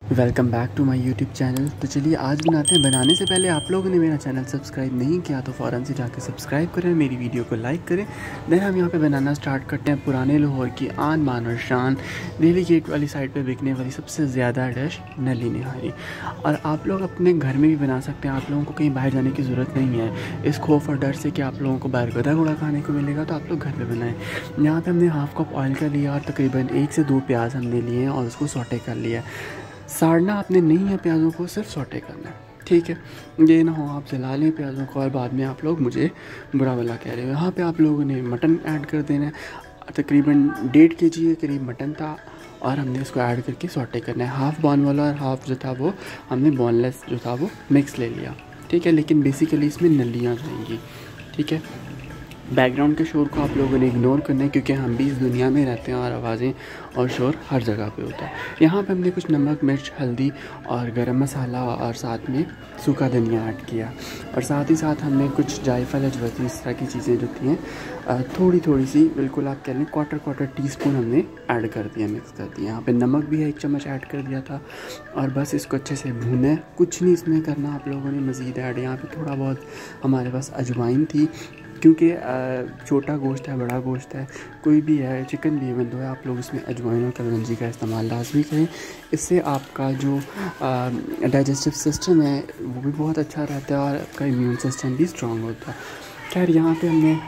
Welcome back to my YouTube channel. तो चलिए आज बनाते हैं। बनाने से पहले आप लोगों ने मेरा चैनल सब्सक्राइब नहीं किया तो फ़ौरन से जाकर सब्सक्राइब करें, मेरी वीडियो को लाइक करें। देन हम यहाँ पे बनाना स्टार्ट करते हैं पुराने लाहौर की आन बान और शान दिल्ली गेट वाली साइड पे बिकने वाली सबसे ज़्यादा डिश नली निहारी। और आप लोग अपने घर में भी बना सकते हैं, आप लोगों को कहीं बाहर जाने की ज़रूरत नहीं है इस खौफ और डर से कि आप लोगों को बाहर गदा घोड़ा खाने को मिलेगा। तो आप लोग घर पर बनाएँ। यहाँ पर हमने हाफ़ कप ऑयल का लिया और तकरीबन 1 से 2 प्याज हमने लिए हैं और उसको सौटे कर लिया। साड़ना आपने नहीं है प्याज़ों को, सिर्फ सौटे करना है, ठीक है। ये ना हो आप जला लें प्याज़ों को और बाद में आप लोग मुझे बुरा भला कह रहे हो। यहाँ पे आप लोगों ने मटन ऐड कर देना है। तकरीबन 1.5 kg के करीब मटन था और हमने इसको ऐड करके सौटे करना है। हाफ़ बोन वाला और हाफ़ जो था वो हमने बोनलेस जो था वो मिक्स ले लिया, ठीक है। लेकिन बेसिकली इसमें नलियाँ जाएंगी, ठीक है। बैकग्राउंड के शोर को आप लोगों ने इग्नोर करना है क्योंकि हम भी इस दुनिया में रहते हैं और आवाज़ें और शोर हर जगह पे होता है। यहाँ पे हमने कुछ नमक, मिर्च, हल्दी और गरम मसाला और साथ में सूखा धनिया ऐड किया और साथ ही साथ हमने कुछ जायफल, अजवाइन, इस तरह की चीज़ें जो थी थोड़ी थोड़ी सी, बिल्कुल आप कह लें क्वार्टर टीस्पून हमने ऐड कर दिया, मिक्स कर दिया। यहाँ पे नमक भी 1 चम्मच ऐड कर दिया था और बस इसको अच्छे से भूना है। कुछ नहीं इसमें करना आप लोगों ने मज़ीद ऐड। यहाँ पे थोड़ा बहुत हमारे पास अजवाइन थी क्योंकि छोटा गोश्त है, बड़ा गोश्त है, कोई भी है, चिकन भी बंद है, आप लोग इसमें अजवाइन और कलगंजी का इस्तेमाल लाजमी करें। इससे आपका जो डाइजेस्टिव सिस्टम है वो भी बहुत अच्छा रहता है और आपका इम्यून सिस्टम भी स्ट्रॉन्ग होता है। खैर यहाँ पे हमने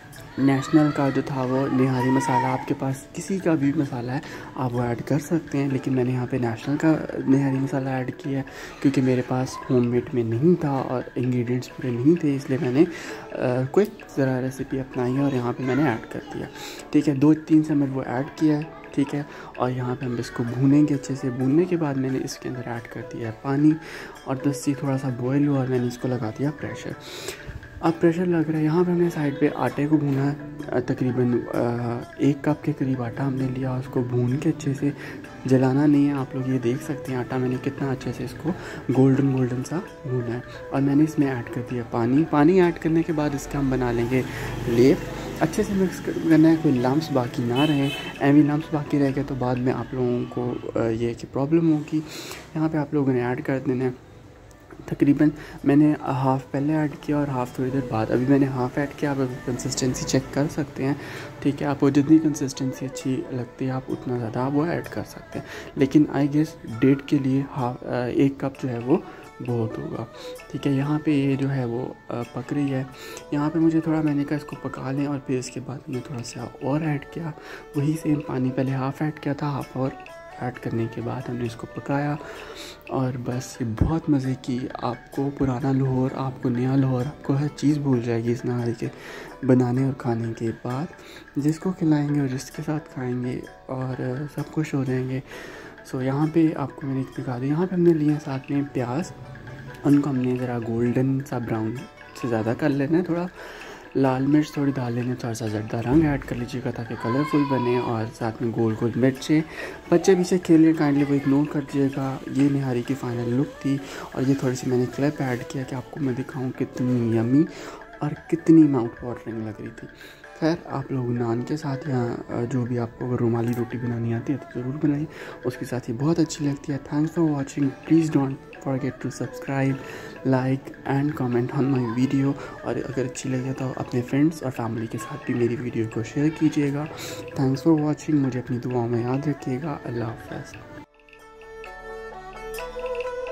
नेशनल का जो था वो निहारी मसाला, आपके पास किसी का भी मसाला है आप वो ऐड कर सकते हैं, लेकिन मैंने यहाँ पे नेशनल का निहारी मसाला ऐड किया है क्योंकि मेरे पास होममेड में नहीं था और इंग्रेडिएंट्स पूरे नहीं थे, इसलिए मैंने क्विक ज़रा रेसिपी अपनाई है और यहाँ पे मैंने ऐड कर दिया, ठीक है। 2-3 चम्मच वो ऐड किया है, ठीक है। और यहाँ पे हम इसको भूनेंगे अच्छे से। भूनने के बाद मैंने इसके अंदर ऐड कर दिया है पानी और 10 से थोड़ा सा बॉयल हुआ और मैंने इसको लगा दिया प्रेशर। अब प्रेशर लग रहा है। यहाँ पे हमने साइड पे आटे को भूना है। तकरीबन 1 कप के करीब आटा हमने लिया, उसको भून के अच्छे से, जलाना नहीं है। आप लोग ये देख सकते हैं आटा मैंने कितना अच्छे से इसको गोल्डन सा भूना है और मैंने इसमें ऐड कर दिया पानी ऐड करने के बाद इसका हम बना लेंगे लेप। अच्छे से मिक्स करना है, कोई लम्स बाकी ना रहे। एवी लम्स बाकी रह गए तो बाद में आप लोगों को ये कि प्रॉब्लम होगी। यहाँ पे आप लोगों ने ऐड कर देना है। तकरीबन मैंने हाफ़ पहले ऐड किया और हाफ़ थोड़ी देर बाद। अभी मैंने हाफ़ ऐड किया। आप कंसिस्टेंसी चेक कर सकते हैं, ठीक है। आपको जितनी कंसिस्टेंसी अच्छी लगती है आप उतना ज़्यादा वो ऐड कर सकते हैं, लेकिन आई गेस 1.5 के लिए 1 कप जो है वो बहुत होगा, ठीक है। यहाँ पे ये जो है वो पक रही है। यहाँ पे मुझे थोड़ा, मैंने कहा इसको पका लें और फिर इसके बाद मैंने थोड़ा सा और ऐड किया, वही सेम पानी। पहले हाफ़ ऐड किया था, हाफ़ और ऐड करने के बाद हमने इसको पकाया और बस ये बहुत मज़े की। आपको पुराना लाहौर, आपको नया लाहौर, आपको हर चीज़ भूल जाएगी इस नहारी के बनाने और खाने के बाद। जिसको खिलाएंगे और जिसके साथ खाएंगे और सब खुश हो जाएंगे। सो यहाँ पे आपको मैंने दिखा दी। यहाँ पे हमने लिए साथ में प्याज, उनको हमने ज़रा गोल्डन सा ब्राउन से ज़्यादा कर लेना है। थोड़ा लाल मिर्च थोड़ी डाल लेंगे, थोड़ा सा ज़र्दा रंग ऐड कर लीजिएगा ताकि कलरफुल बने। और साथ में गोल मिर्चें। बच्चे पीछे खेल रहे, काइंडली वो इग्नोर कर दीजिएगा। ये निहारी की फ़ाइनल लुक थी और ये थोड़ी सी मैंने क्लिप ऐड किया कि आपको मैं दिखाऊं कितनी यमी और कितनी माउथ वाटरिंग लग रही थी। खैर आप लोग नान के साथ या जो भी आपको अगर रुमाली रोटी बनानी आती है तो ज़रूर बनाइए, उसके साथ ही बहुत अच्छी लगती है। Thanks for watching. Please don't forget to subscribe, like and comment on my video. और अगर अच्छी लगे तो अपने फ्रेंड्स और फैमिली के साथ भी मेरी वीडियो को शेयर कीजिएगा। Thanks for watching. मुझे अपनी दुआओं में याद रखिएगा। अल्लाह हाफ़िज़।